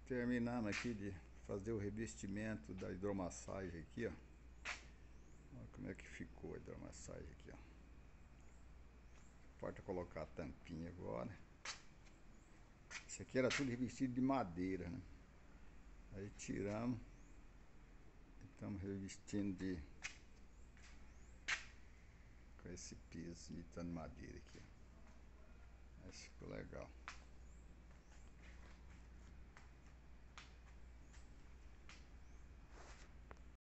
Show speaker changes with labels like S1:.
S1: Terminando aqui de fazer o revestimento da hidromassagem aqui, ó. Olha como é que ficou a hidromassagem aqui, ó. Falta colocar a tampinha agora. Isso aqui era tudo revestido de madeira, né? Aí tiramos e estamos revestindo com esse piso imitando madeira aqui, ó. Acho que ficou legal.